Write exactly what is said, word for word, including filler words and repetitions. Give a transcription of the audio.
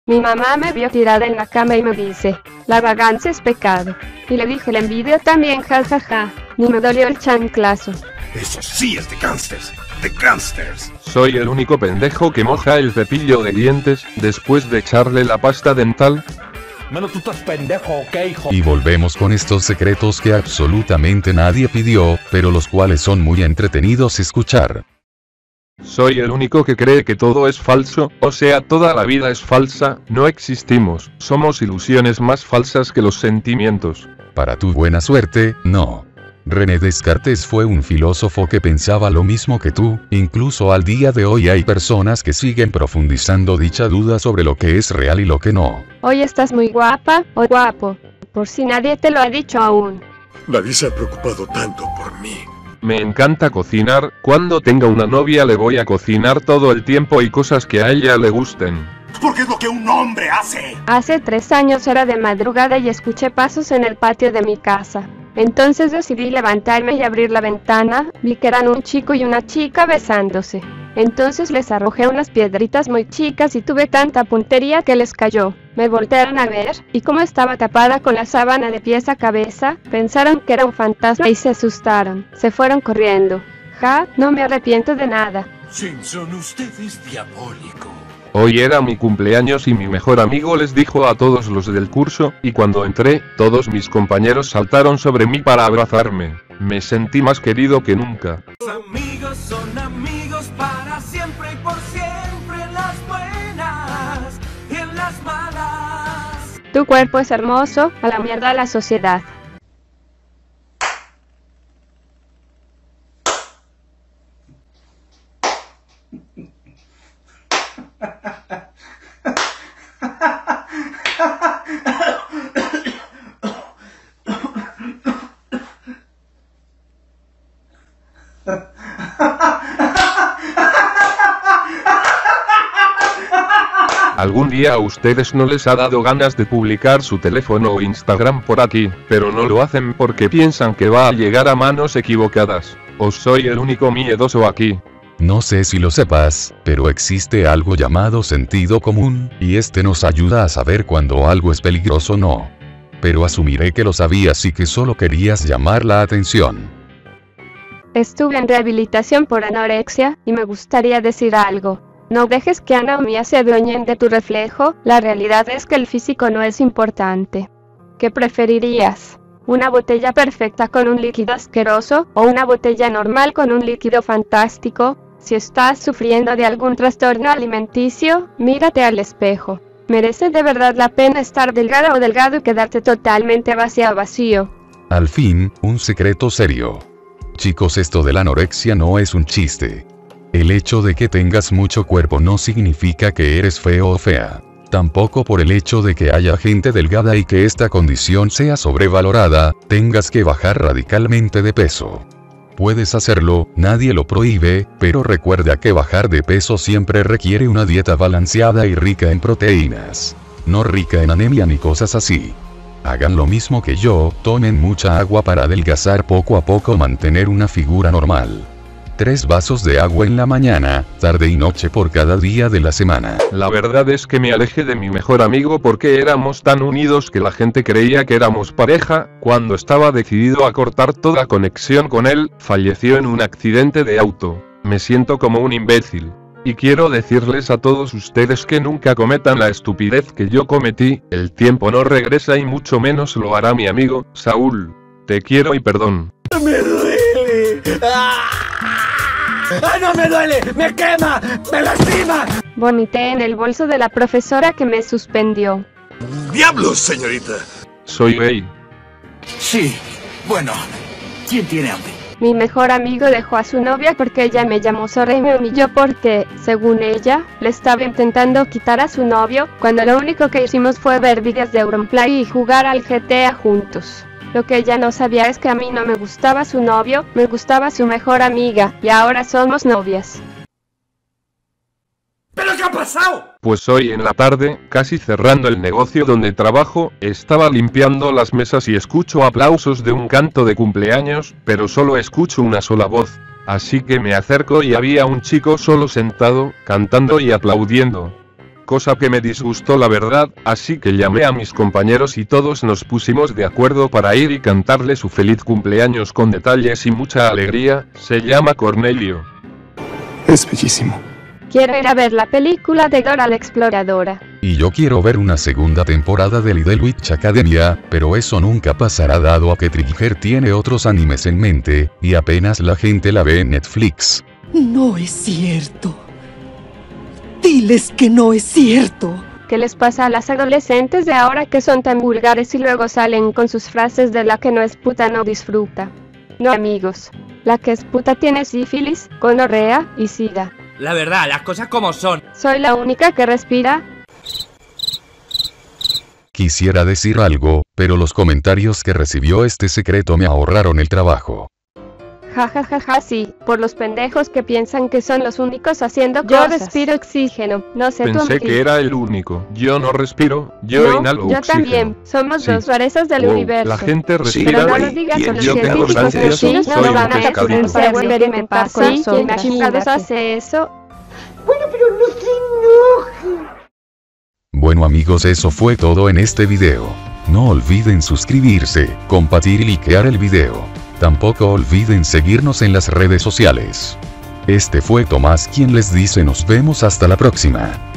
Mi mamá me vio tirada en la cama y me dice, la vagancia es pecado. Y le dije, la envidia también, jajaja. Ja, ja. Ni me dolió el chanclazo. Eso sí es de gangsters, de gangsters. Soy el único pendejo que moja el cepillo de dientes después de echarle la pasta dental. Mano, tú estás pendejo, ¿ok, hijo? Y volvemos con estos secretos que absolutamente nadie pidió, pero los cuales son muy entretenidos escuchar. Soy el único que cree que todo es falso, o sea, toda la vida es falsa, no existimos, somos ilusiones más falsas que los sentimientos. Para tu buena suerte, no. René Descartes fue un filósofo que pensaba lo mismo que tú, incluso al día de hoy hay personas que siguen profundizando dicha duda sobre lo que es real y lo que no. Hoy estás muy guapa, o guapo, por si nadie te lo ha dicho aún. Nadie se ha preocupado tanto por mí. Me encanta cocinar, cuando tenga una novia le voy a cocinar todo el tiempo y cosas que a ella le gusten. Porque es lo que un hombre hace. Hace tres años era de madrugada y escuché pasos en el patio de mi casa. Entonces decidí levantarme y abrir la ventana, vi que eran un chico y una chica besándose. Entonces les arrojé unas piedritas muy chicas y tuve tanta puntería que les cayó. Me voltearon a ver, y como estaba tapada con la sábana de pies a cabeza, pensaron que era un fantasma y se asustaron. Se fueron corriendo. Ja, no me arrepiento de nada. Simpson, usted es diabólico. Hoy era mi cumpleaños y mi mejor amigo les dijo a todos los del curso, y cuando entré, todos mis compañeros saltaron sobre mí para abrazarme. Me sentí más querido que nunca. Los amigos son amigos para siempre y por siempre, en las buenas y en las malas. Tu cuerpo es hermoso, a la mierda la sociedad. Algún día a ustedes no les ha dado ganas de publicar su teléfono o Instagram por aquí, pero no lo hacen porque piensan que va a llegar a manos equivocadas. ¿O soy el único miedoso aquí? No sé si lo sepas, pero existe algo llamado sentido común, y este nos ayuda a saber cuando algo es peligroso o no. Pero asumiré que lo sabías y que solo querías llamar la atención. Estuve en rehabilitación por anorexia, y me gustaría decir algo. No dejes que Ana o Mía se adueñen de tu reflejo, la realidad es que el físico no es importante. ¿Qué preferirías? ¿Una botella perfecta con un líquido asqueroso, o una botella normal con un líquido fantástico? Si estás sufriendo de algún trastorno alimenticio, mírate al espejo. ¿Merece de verdad la pena estar delgada o delgado y quedarte totalmente vacía o vacío? Al fin, un secreto serio. Chicos, esto de la anorexia no es un chiste. El hecho de que tengas mucho cuerpo no significa que eres feo o fea. Tampoco por el hecho de que haya gente delgada y que esta condición sea sobrevalorada, tengas que bajar radicalmente de peso. Puedes hacerlo, nadie lo prohíbe, pero recuerda que bajar de peso siempre requiere una dieta balanceada y rica en proteínas. No rica en anemia ni cosas así. Hagan lo mismo que yo, tomen mucha agua para adelgazar poco a poco, mantener una figura normal. Tres vasos de agua en la mañana, tarde y noche por cada día de la semana. La verdad es que me alejé de mi mejor amigo porque éramos tan unidos que la gente creía que éramos pareja. Cuando estaba decidido a cortar toda conexión con él, falleció en un accidente de auto. Me siento como un imbécil. Y quiero decirles a todos ustedes que nunca cometan la estupidez que yo cometí, el tiempo no regresa y mucho menos lo hará mi amigo, Saúl. Te quiero y perdón. ¡Me duele! ¡Ah! ¡Ah, no me duele! ¡Me quema! ¡Me lastima! Vomité en el bolso de la profesora que me suspendió. ¡Diablos, señorita! Soy gay. Sí, bueno, ¿quién tiene hambre? Mi mejor amigo dejó a su novia porque ella me llamó zorra y me humilló porque, según ella, le estaba intentando quitar a su novio, cuando lo único que hicimos fue ver vídeos de Auronplay y jugar al G T A juntos. Lo que ella no sabía es que a mí no me gustaba su novio, me gustaba su mejor amiga, y ahora somos novias. ¿Pero qué ha pasado? Pues hoy en la tarde, casi cerrando el negocio donde trabajo, estaba limpiando las mesas y escucho aplausos de un canto de cumpleaños, pero solo escucho una sola voz. Así que me acerco y había un chico solo sentado, cantando y aplaudiendo. cosa que me disgustó la verdad, así que llamé a mis compañeros y todos nos pusimos de acuerdo para ir y cantarle su feliz cumpleaños con detalles y mucha alegría. Se llama Cornelio. Es bellísimo. Quiero ir a ver la película de Dora la Exploradora. Y yo quiero ver una segunda temporada de Little Witch Academia, pero eso nunca pasará dado a que Trigger tiene otros animes en mente, y apenas la gente la ve en Netflix. No es cierto. Diles que no es cierto. ¿Qué les pasa a las adolescentes de ahora que son tan vulgares y luego salen con sus frases de la que no es puta no disfruta? No amigos, la que es puta tiene sífilis, gonorrea y sida. La verdad, las cosas como son. Soy la única que respira. Quisiera decir algo, pero los comentarios que recibió este secreto me ahorraron el trabajo. Ja ja ja ja sí, por los pendejos que piensan que son los únicos haciendo Yo cosas. Yo respiro oxígeno, no sé tú. Pensé que era el único. Yo no respiro, yo no, inhalo yo oxígeno. también, somos Sí. dos rarezas del Wow, universo. la gente Sí, respira. Pero no güey, lo digas y a los yo que hago científicos bastante que eso, sí, no soy lo un van a pescadito. hacer experimentar con sí, nosotros. ¿quién chingados hace eso? Bueno amigos, eso fue todo en este video. No olviden suscribirse, compartir y likear el video. Tampoco olviden seguirnos en las redes sociales. Este fue Tomás quien les dice nos vemos hasta la próxima.